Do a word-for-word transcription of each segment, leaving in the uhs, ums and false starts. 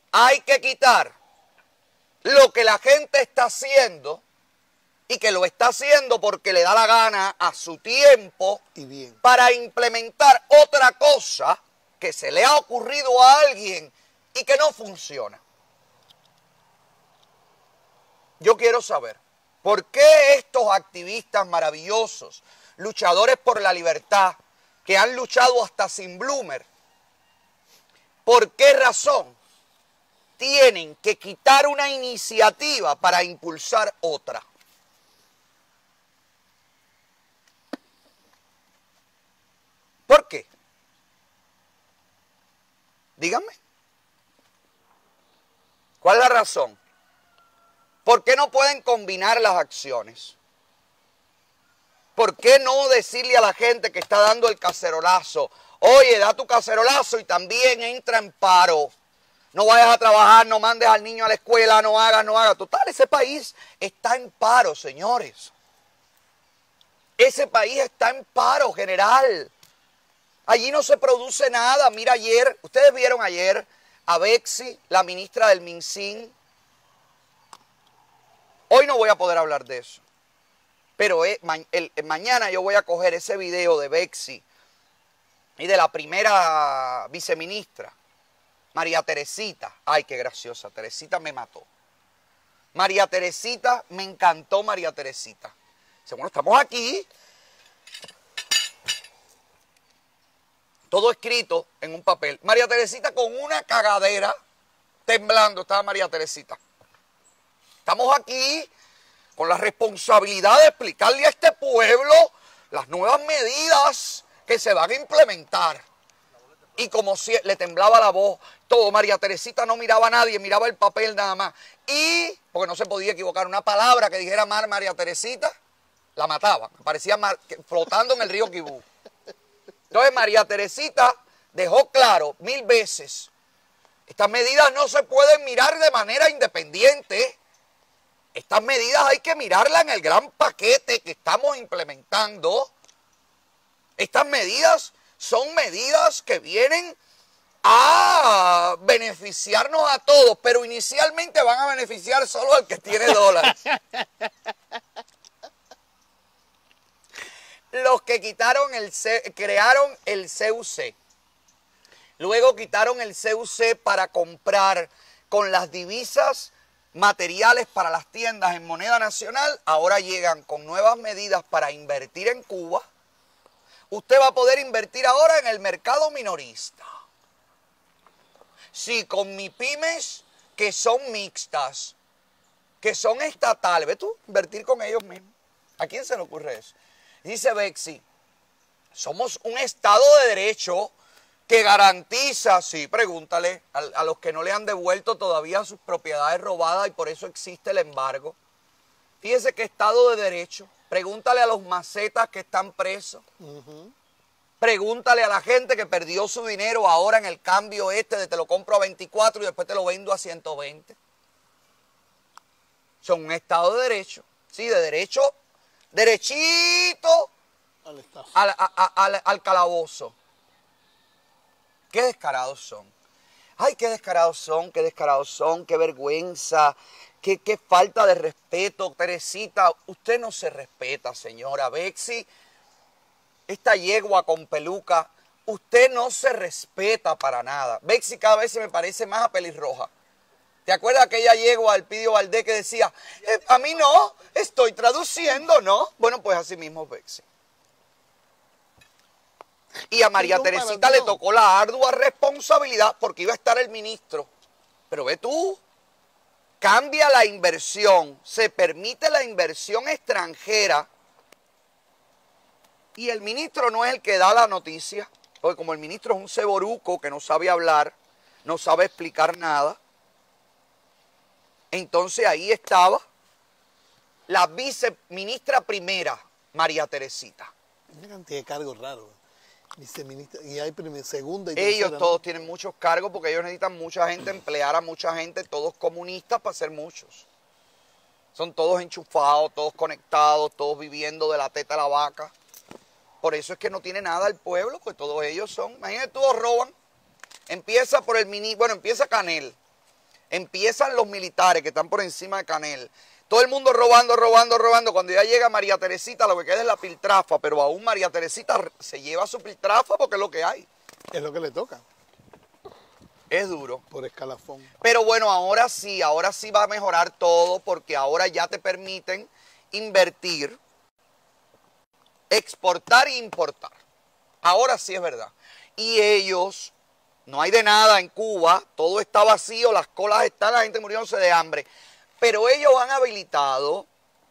hay que quitar lo que la gente está haciendo y que lo está haciendo porque le da la gana a su tiempo y bien, para implementar otra cosa que se le ha ocurrido a alguien y que no funciona. Yo quiero saber, ¿por qué estos activistas maravillosos, luchadores por la libertad, que han luchado hasta sin bloomer, por qué razón tienen que quitar una iniciativa para impulsar otra? ¿Por qué? Díganme. ¿Cuál es la razón? ¿Por qué no pueden combinar las acciones? ¿Por qué no decirle a la gente que está dando el cacerolazo, oye, da tu cacerolazo y también entra en paro? No vayas a trabajar, no mandes al niño a la escuela, no hagas, no hagas. Total, ese país está en paro, señores. Ese país está en paro general. Allí no se produce nada. Mira ayer, ustedes vieron ayer a Betsy, la ministra del MinSIN. Hoy no voy a poder hablar de eso. Pero el, el, el, mañana yo voy a coger ese video de Betsy y de la primera viceministra, María Teresita. Ay, qué graciosa. Teresita me mató. María Teresita, me encantó María Teresita. Dice, bueno, estamos aquí. Todo escrito en un papel. María Teresita con una cagadera, temblando estaba María Teresita. Estamos aquí con la responsabilidad de explicarle a este pueblo las nuevas medidas que se van a implementar. Y como si le temblaba la voz, todo, María Teresita no miraba a nadie, miraba el papel nada más. Y, porque no se podía equivocar, una palabra que dijera mal María Teresita, la mataba. Parecía mar, flotando en el río Quibú. Entonces María Teresita dejó claro mil veces, estas medidas no se pueden mirar de manera independiente. Estas medidas hay que mirarlas en el gran paquete que estamos implementando. Estas medidas son medidas que vienen a beneficiarnos a todos, pero inicialmente van a beneficiar solo al que tiene dólares. Los que quitaron el C, crearon el C U C. Luego quitaron el C U C para comprar con las divisas materiales para las tiendas en moneda nacional. Ahora llegan con nuevas medidas para invertir en Cuba. Usted va a poder invertir ahora en el mercado minorista. Sí, con MIPYMES que son mixtas, que son estatales. ¿Ves tú? Invertir con ellos mismos. ¿A quién se le ocurre eso? Dice Betsy, somos un Estado de Derecho que garantiza, sí, pregúntale a, a los que no le han devuelto todavía sus propiedades robadas y por eso existe el embargo. Fíjese que Estado de Derecho. Pregúntale a los macetas que están presos. Uh-huh. Pregúntale a la gente que perdió su dinero ahora en el cambio este de te lo compro a veinticuatro y después te lo vendo a ciento veinte. Son un Estado de Derecho. Sí, de derecho, derechito al, al, al, al, al calabozo. Qué descarados son. Ay, qué descarados son, qué descarados son, qué vergüenza, qué, qué falta de respeto. Teresita, usted no se respeta, señora. Betsy, esta yegua con peluca, usted no se respeta para nada. Betsy cada vez se me parece más a pelirroja. ¿Te acuerdas aquella yegua del Pidio Valdés que decía, eh, a mí no, estoy traduciendo, ¿no? Bueno, pues así mismo Betsy. Y a María Teresita le tocó la ardua responsabilidad porque iba a estar el ministro. Pero ve tú, cambia la inversión, se permite la inversión extranjera y el ministro no es el que da la noticia, porque como el ministro es un ceboruco que no sabe hablar, no sabe explicar nada, entonces ahí estaba la viceministra primera, María Teresita. Una cantidad de cargos raros. Viceministra, y hay primer, segunda y ellos tercera, todos ¿no? tienen muchos cargos porque ellos necesitan mucha gente, emplear a mucha gente, todos comunistas para ser muchos. Son todos enchufados, todos conectados, todos viviendo de la teta a la vaca. Por eso es que no tiene nada el pueblo, pues todos ellos son, imagínate, todos roban. Empieza por el mini, bueno, empieza Canel. Empiezan los militares que están por encima de Canel. Todo el mundo robando, robando, robando. Cuando ya llega María Teresita, lo que queda es la piltrafa. Pero aún María Teresita se lleva su piltrafa porque es lo que hay. Es lo que le toca. Es duro. Por escalafón. Pero bueno, ahora sí, ahora sí va a mejorar todo porque ahora ya te permiten invertir, exportar e importar. Ahora sí es verdad. Y ellos, no hay de nada en Cuba, todo está vacío, las colas están, la gente muriéndose de hambre. Pero ellos han habilitado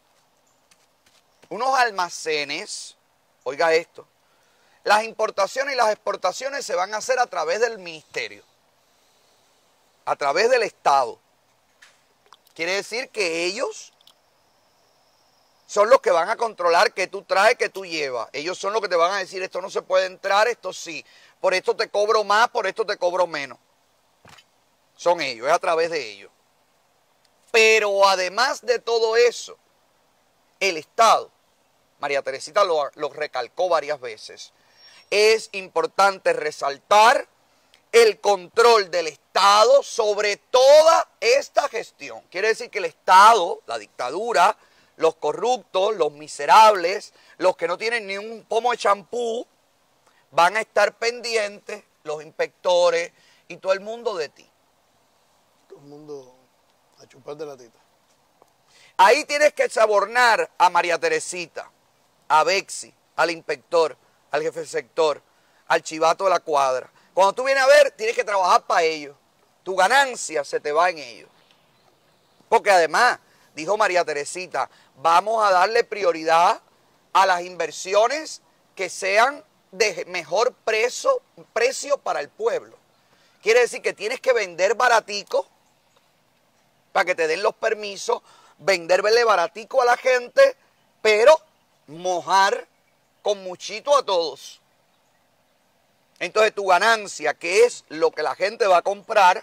unos almacenes, oiga esto, las importaciones y las exportaciones se van a hacer a través del ministerio, a través del Estado. Quiere decir que ellos son los que van a controlar qué tú traes, qué tú llevas. Ellos son los que te van a decir, esto no se puede entrar, esto sí. Por esto te cobro más, por esto te cobro menos. Son ellos, es a través de ellos. Pero además de todo eso, el Estado, María Teresita lo, lo recalcó varias veces, es importante resaltar el control del Estado sobre toda esta gestión. Quiere decir que el Estado, la dictadura, los corruptos, los miserables, los que no tienen ni un pomo de champú, van a estar pendientes, los inspectores y todo el mundo de ti. Todo el mundo a chupar de la teta. Ahí tienes que sobornar a María Teresita, a Bexi, al inspector, al jefe del sector, al chivato de la cuadra. Cuando tú vienes a ver, tienes que trabajar para ellos. Tu ganancia se te va en ellos. Porque además, dijo María Teresita, vamos a darle prioridad a las inversiones que sean de mejor precio, precio para el pueblo. Quiere decir que tienes que vender baratico para que te den los permisos, venderle baratico a la gente, pero mojar con muchito a todos. Entonces tu ganancia, que es lo que la gente va a comprar,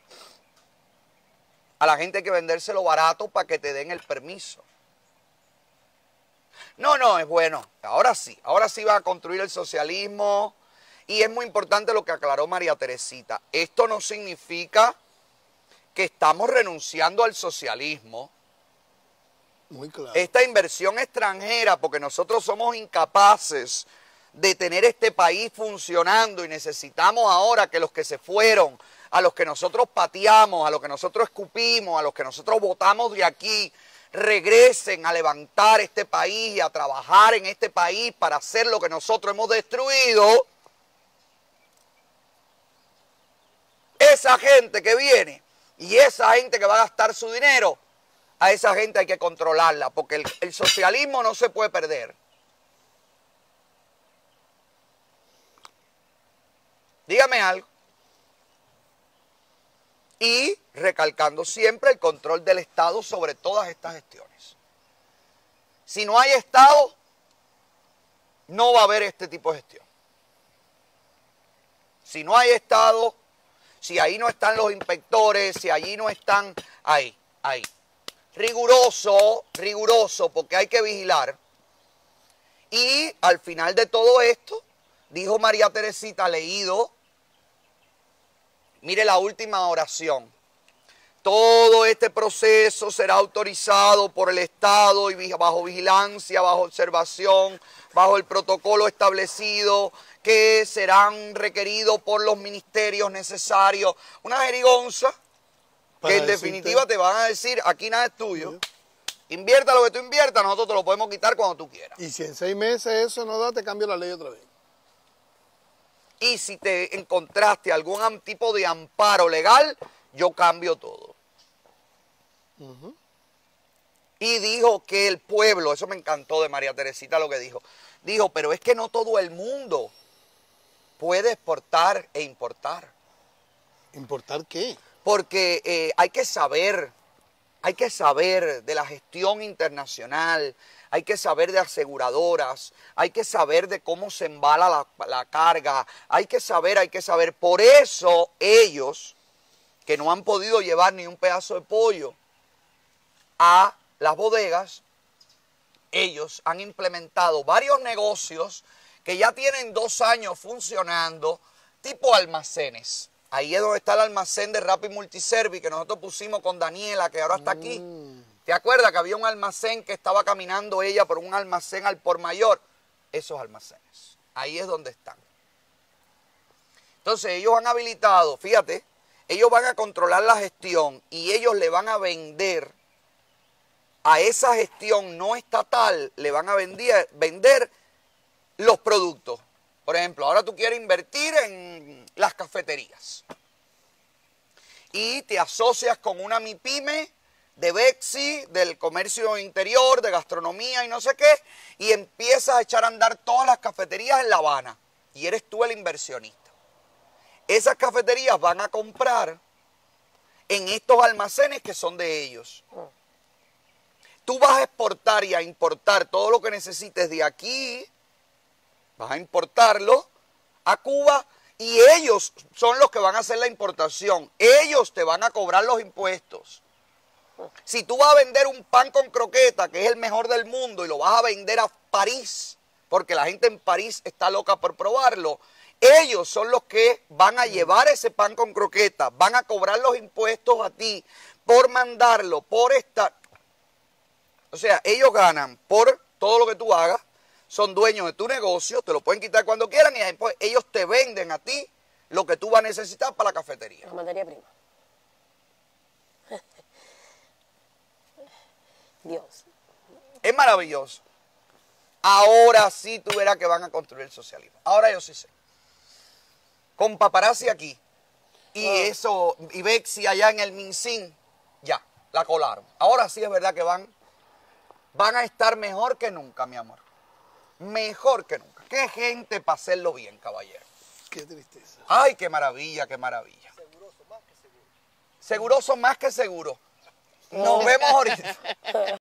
a la gente hay que vendérselo barato para que te den el permiso. No, no, es bueno. Ahora sí, ahora sí va a construir el socialismo. Y es muy importante lo que aclaró María Teresita. Esto no significa que estamos renunciando al socialismo. Muy claro. Esta inversión extranjera, porque nosotros somos incapaces de tener este país funcionando y necesitamos ahora que los que se fueron, a los que nosotros pateamos, a los que nosotros escupimos, a los que nosotros votamos de aquí, regresen a levantar este país y a trabajar en este país para hacer lo que nosotros hemos destruido. Esa gente que viene y esa gente que va a gastar su dinero, a esa gente hay que controlarla, porque el, el socialismo no se puede perder. Dígame algo. Y recalcando siempre el control del Estado sobre todas estas gestiones. Si no hay Estado, no va a haber este tipo de gestión. Si no hay Estado, si ahí no están los inspectores, si allí no están, ahí, ahí. Riguroso, riguroso, porque hay que vigilar. Y al final de todo esto, dijo María Teresita, leído, mire la última oración. Todo este proceso será autorizado por el Estado y bajo vigilancia, bajo observación, bajo el protocolo establecido que serán requeridos por los ministerios necesarios. Una jerigonza que en definitiva te van a decir, aquí nada es tuyo. Invierta lo que tú inviertas, nosotros te lo podemos quitar cuando tú quieras. Y si en seis meses eso no da, te cambio la ley otra vez. Y si te encontraste algún tipo de amparo legal, yo cambio todo. Uh-huh. Y dijo que el pueblo, eso me encantó de María Teresita lo que dijo, dijo, pero es que no todo el mundo puede exportar e importar. ¿Importar qué? Porque eh, hay que saber, hay que saber de la gestión internacional, hay que saber de aseguradoras, hay que saber de cómo se embala la, la carga, hay que saber, hay que saber. Por eso ellos, que no han podido llevar ni un pedazo de pollo a las bodegas, ellos han implementado varios negocios que ya tienen dos años funcionando, tipo almacenes. Ahí es donde está el almacén de Rappi Multiservice que nosotros pusimos con Daniela, que ahora está aquí. Mm. ¿Te acuerdas que había un almacén que estaba caminando ella por un almacén al por mayor? Esos almacenes. Ahí es donde están. Entonces ellos han habilitado, fíjate, ellos van a controlar la gestión y ellos le van a vender a esa gestión no estatal, le van a vender, vender los productos. Por ejemplo, ahora tú quieres invertir en las cafeterías y te asocias con una MIPYME de Bexi, del comercio interior, de gastronomía y no sé qué, y empiezas a echar a andar todas las cafeterías en La Habana y eres tú el inversionista. Esas cafeterías van a comprar en estos almacenes que son de ellos. Tú vas a exportar y a importar todo lo que necesites de aquí, vas a importarlo a Cuba y ellos son los que van a hacer la importación. Ellos te van a cobrar los impuestos. Si tú vas a vender un pan con croqueta, que es el mejor del mundo, y lo vas a vender a París, porque la gente en París está loca por probarlo, ellos son los que van a llevar ese pan con croqueta, van a cobrar los impuestos a ti por mandarlo, por estar... O sea, ellos ganan por todo lo que tú hagas, son dueños de tu negocio, te lo pueden quitar cuando quieran y después ellos te venden a ti lo que tú vas a necesitar para la cafetería. La materia prima. Dios. Es maravilloso. Ahora sí tú verás que van a construir el socialismo. Ahora yo sí sé. Con paparazzi aquí. Y eso, y Bexi allá en el Mincín, ya, la colaron. Ahora sí es verdad que van, van a estar mejor que nunca, mi amor. Mejor que nunca. Qué gente para hacerlo bien, caballero. Qué tristeza. Ay, qué maravilla, qué maravilla. Seguroso más que seguro. Seguroso más que seguro. Nos vemos ahorita.